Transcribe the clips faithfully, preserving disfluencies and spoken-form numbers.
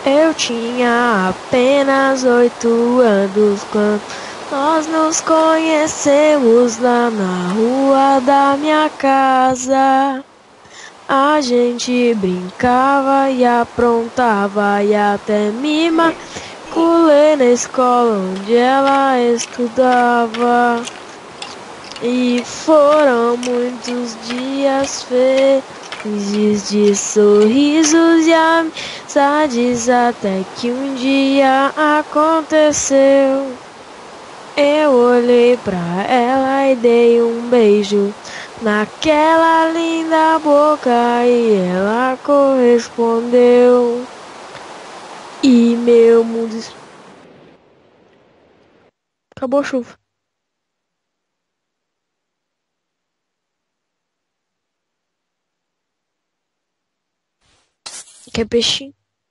Eu tinha apenas oito anos quando nós nos conhecemos lá na rua da minha casa. A gente brincava e aprontava e até me matriculei na escola onde ela estudava. E foram muitos dias felizes de sorrisos e amizades até que um dia aconteceu. Eu olhei pra ela e dei um beijo naquela linda boca e ela correspondeu. E meu mundo... Acabou a chuva. Quer peixinho?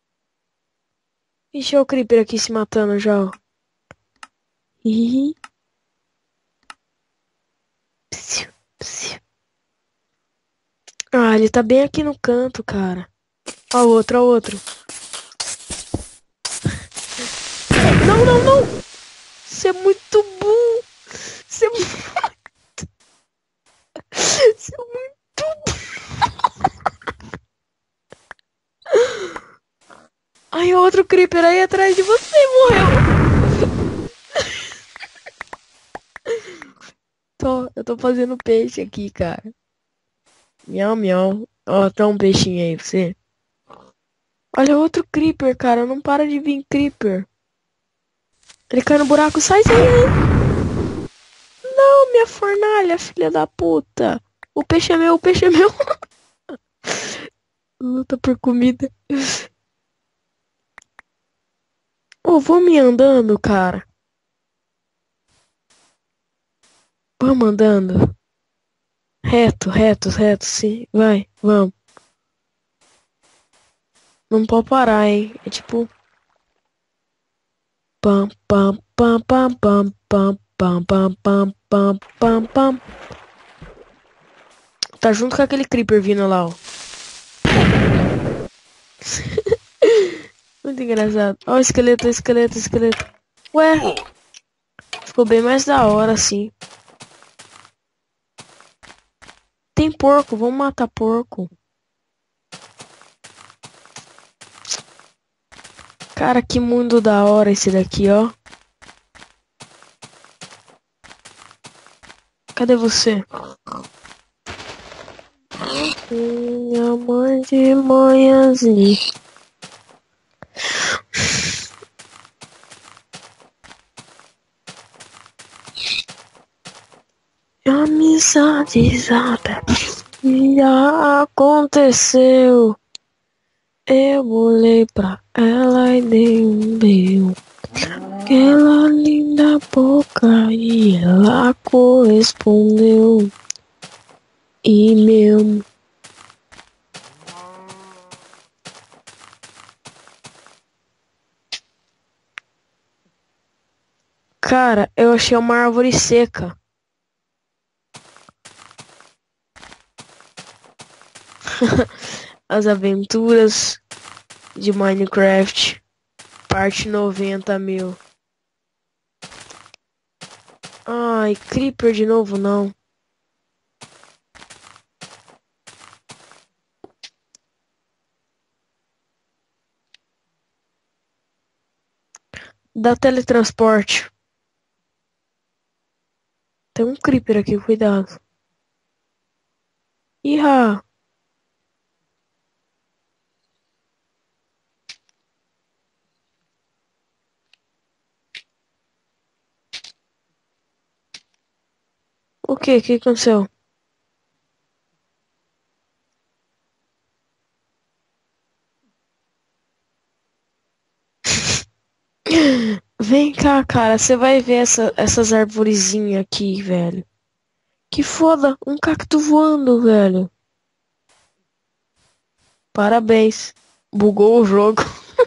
Ixi, o Creeper aqui se matando já, ó. Ih. Psiu, psiu. Ah, ele tá bem aqui no canto, cara. Ó o outro, ó o outro. Não, não, não! Você é muito burro! Você é muito... Você é muito burro! Ai, outro Creeper aí atrás de você morreu! Tô, eu tô fazendo peixe aqui, cara. Miau, miau. Ó, tá um peixinho aí pra você. Olha outro Creeper, cara. Não para de vir Creeper. Ele cai no buraco. Sai, sai, sai. Não, minha fornalha, filha da puta. O peixe é meu, o peixe é meu. Luta por comida. Ô, oh, vamos me andando, cara. Vamos andando. Reto, reto, reto, sim. Vai, vamos. Não pode parar, hein. É tipo... Pam, pam, pam, pam, pam, pam, pam, pam, pam, pam, pam, pam. Tá junto com aquele Creeper vindo lá, ó. Muito engraçado. Ó, esqueleto, esqueleto, esqueleto. Ué, ficou bem mais da hora, assim. Tem porco, vamos matar porco. Cara, que mundo da hora esse daqui, ó. Cadê você? Minha mãe de manhãzinha. Amizades até que já aconteceu. Eu olhei pra ela e dei um beijo. Aquela linda boca e ela correspondeu. E meu... Cara, eu achei uma árvore seca. As aventuras de Minecraft, parte noventa mil. Ai, Creeper de novo não. Dá teletransporte. Tem um Creeper aqui, cuidado. Ihá! O que? O que aconteceu? Vem cá, cara. Você vai ver essa, essas arvorezinhas aqui, velho. Que foda. Um cacto voando, velho. Parabéns. Bugou o jogo.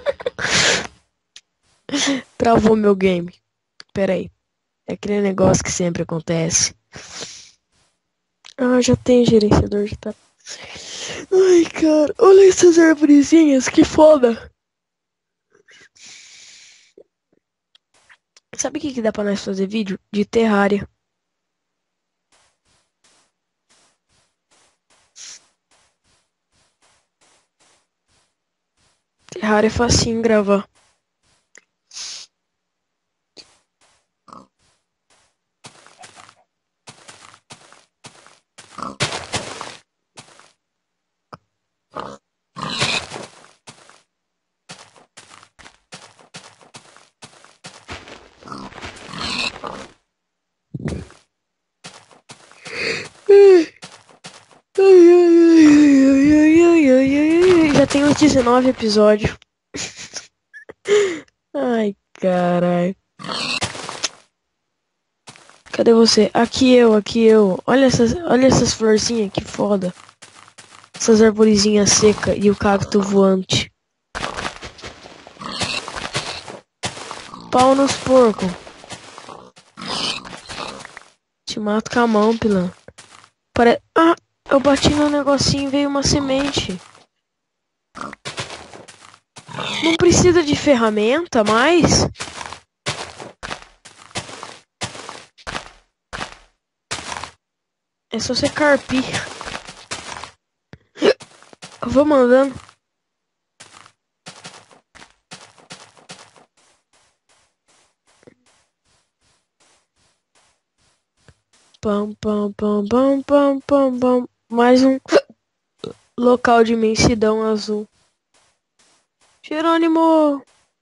Travou meu game. Pera aí. É aquele negócio que sempre acontece. Ah, já tem gerenciador de tá. Ai, cara. Olha essas arvorezinhas. Que foda. Sabe o que que dá pra nós fazer vídeo? De Terraria. Terraria é facinho gravar. Já tem uns dezenove episódios. Ai, caralho. Cadê você? Aqui eu, aqui eu. Olha essas, olha essas florzinhas, que foda. Essas arvorezinhas secas e o cacto voante. Pau nos porcos. Te mato com a mão, pilantra. Pare... Ah, eu bati no negocinho e veio uma semente. Não precisa de ferramenta mais? É só você carpir. Eu vou mandando. Pam, pam, pam, pam, pam, pam, pam. Mais um local de imensidão azul. Jerônimo!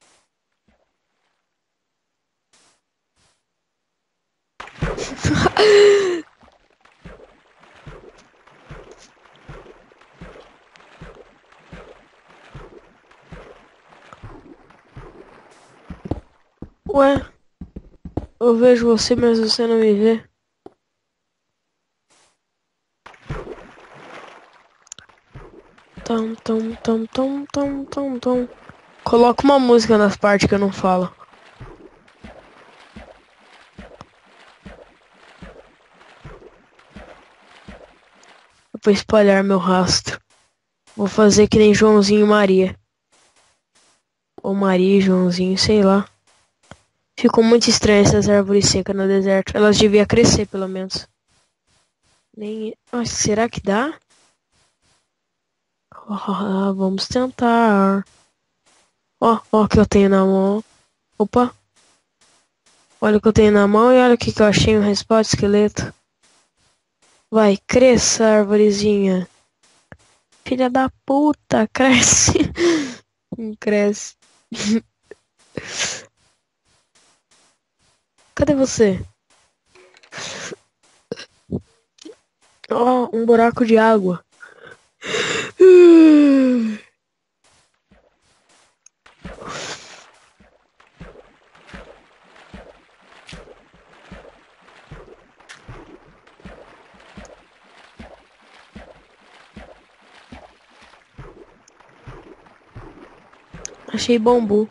Ué, eu vejo você, mas você não me vê. Tom, tom, tom, tom, tom, tom, tom. Coloca uma música nas partes que eu não falo. Eu vou espalhar meu rastro. Vou fazer que nem Joãozinho e Maria. Ou Maria e Joãozinho, sei lá. Ficou muito estranho essas árvores secas no deserto. Elas deviam crescer, pelo menos. Nem... Ah, será que dá? Ah, vamos tentar. Ó, ó o que eu tenho na mão. Opa. Olha o que eu tenho na mão e olha o que, que eu achei, um respawn de esqueleto. Vai, cresça, arvorezinha. Filha da puta, cresce. Não cresce. Cadê você? Ó, um buraco de água. Achei bambu.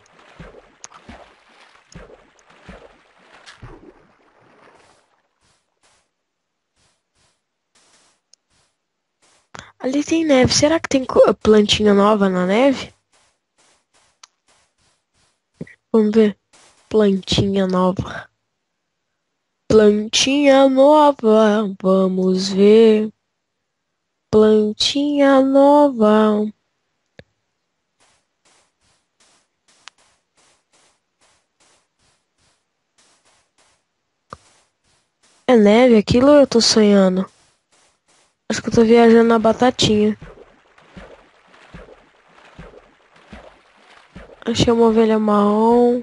Ali tem neve. Será que tem co- plantinha nova na neve? Vamos ver. Plantinha nova. Plantinha nova. Vamos ver. Plantinha nova. É neve aquilo ou eu tô sonhando? Acho que eu tô viajando na batatinha. Achei uma ovelha marrom.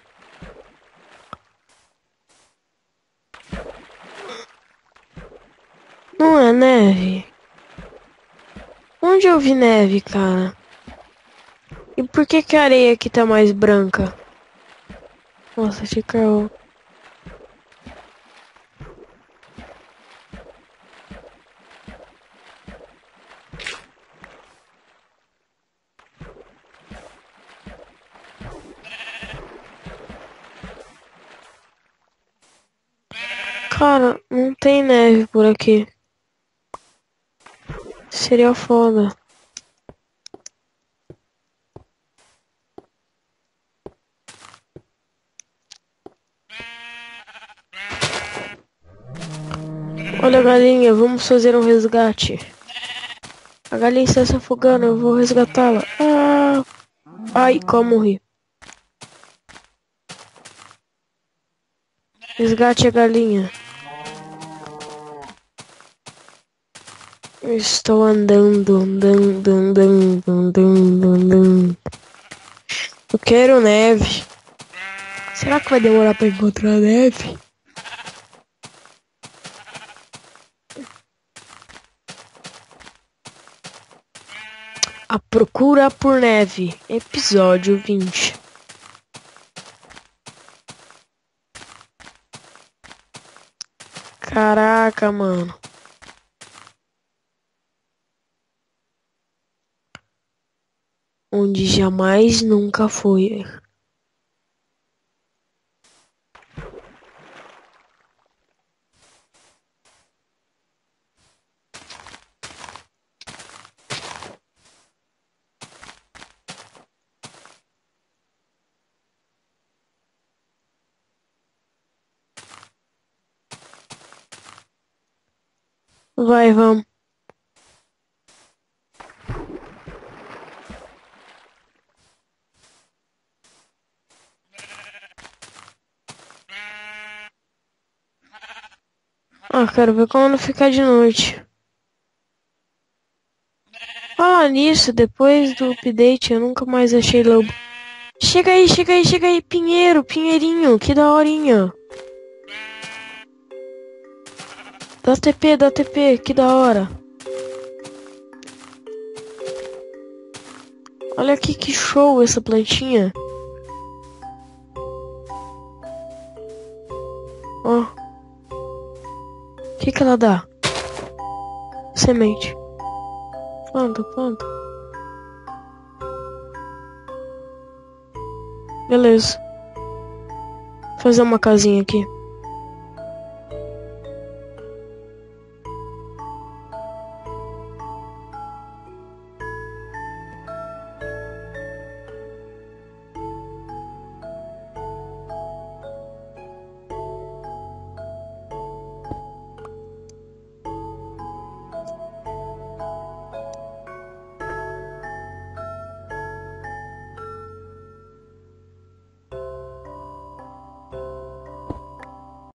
Não é neve? Onde eu vi neve, cara? E por que que a areia aqui tá mais branca? Nossa, ficou. Cara, não tem neve por aqui. Seria foda. Olha a galinha, vamos fazer um resgate. A galinha está se afogando, eu vou resgatá-la. Ah, ai, como morri. Resgate a galinha. Eu estou andando, andando, andando, andando, andando. Eu quero neve. Será que vai demorar para encontrar neve? A Procura por Neve, episódio vinte. Caraca, mano. Onde jamais nunca foi. Vai, vamos. Ah, quero ver quando ficar de noite. Falar nisso, depois do update eu nunca mais achei lobo. Chega aí, chega aí, chega aí, Pinheiro, Pinheirinho, que daorinha. Dá T P, dá T P, que da hora. Olha aqui que show essa plantinha. Ó. O que que ela dá? Semente. Planta, planta. Beleza. Vou fazer uma casinha aqui.